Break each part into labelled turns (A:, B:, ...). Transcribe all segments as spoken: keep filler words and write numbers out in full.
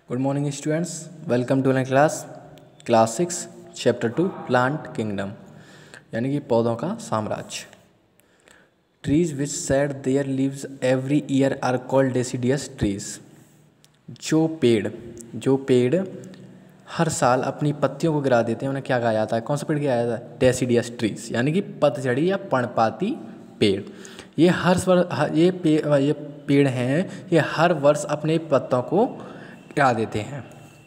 A: Good morning students, welcome to my class class six chapter two plant kingdom यानी कि पौधों का साम्राज्य। Trees which shed their leaves every year are called deciduous trees. जो पेड़ जो पेड़ हर साल अपनी पत्तियों को गिरा देते हैं उन्हें क्या कहा जाता है? कौन सा पेड़ कहा जाता है? डेसिडियस ट्रीज यानी कि पतझड़ी या पर्णपाती पेड़। ये हर वर्ष ये पेड़ ये पेड़ हैं ये हर वर्ष अपने पत्तों को गिरा देते हैं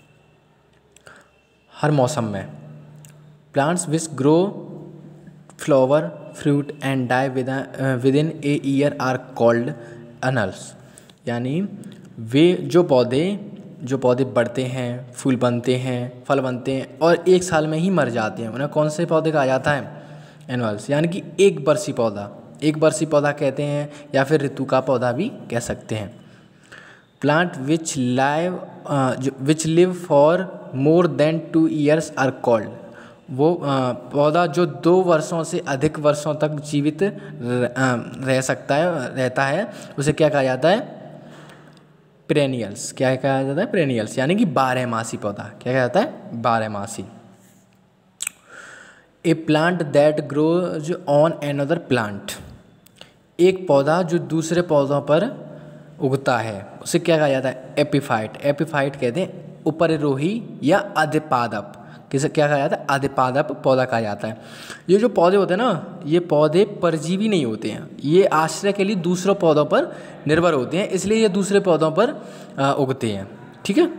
A: हर मौसम में। Plants which grow flower fruit and die within a year are called annuals. यानी वे जो पौधे जो पौधे बढ़ते हैं, फूल बनते हैं, फल बनते हैं और एक साल में ही मर जाते हैं, उन्हें कौन से पौधे कहा जाता है? एनुअल्स। यानी कि एक बरसी पौधा एक बरसी पौधा कहते हैं या फिर ऋतु का पौधा भी कह सकते हैं। Plant which live which live for more than two years are called. वो uh, पौधा जो दो वर्षों से अधिक वर्षों तक जीवित रह सकता है रहता है उसे क्या कहा जाता है? पेरेनियल्स। क्या कहा जाता है? पेरेनियल्स यानी कि बारहमासी पौधा। क्या कहा जाता है? बारहमासी। A plant that grows on another plant. एक पौधा जो दूसरे पौधों पर उगता है उसे क्या कहा जाता है? एपिफाइट। एपिफाइट कहते हैं उपरिरोही या अधिपादप। किसे क्या कहा जाता है? अधिपादप पौधा कहा जाता है। ये जो पौधे होते हैं ना, ये पौधे परजीवी नहीं होते हैं, ये आश्रय के लिए दूसरों पौधों पर निर्भर होते हैं, इसलिए ये दूसरे पौधों पर उगते हैं। ठीक है।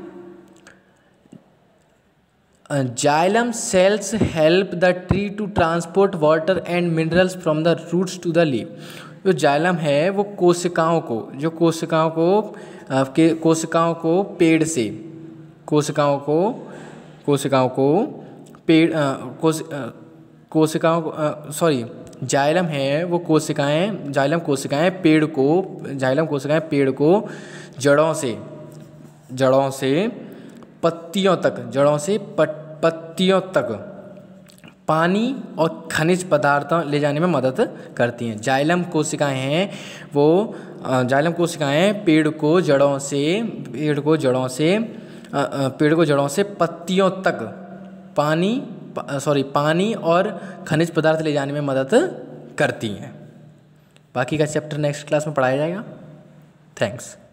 A: Xylem cells help the tree to transport water and minerals from the roots to the leaf. जो जाइलम है वो कोशिकाओं को जो कोशिकाओं को के कोशिकाओं को पेड़ से कोशिकाओं को कोशिकाओं को पेड़ कोश, कोशिकाओं को सॉरी जाइलम है वो कोशिकाएं जाइलम कोशिकाएं पेड़ को जाइलम कोशिकाएं पेड़ को जड़ों से जड़ों से पत्तियों तक जड़ों से पट, पत्तियों तक पानी और खनिज पदार्थों ले जाने में मदद करती हैं। जाइलम कोशिकाएं हैं वो जाइलम कोशिकाएं पेड़ को जड़ों से पेड़ को जड़ों से पेड़ को जड़ों से पत्तियों तक पानी सॉरी पानी और खनिज पदार्थ ले जाने में मदद करती हैं। बाकी का चैप्टर नेक्स्ट क्लास में पढ़ाया जाएगा। थैंक्स।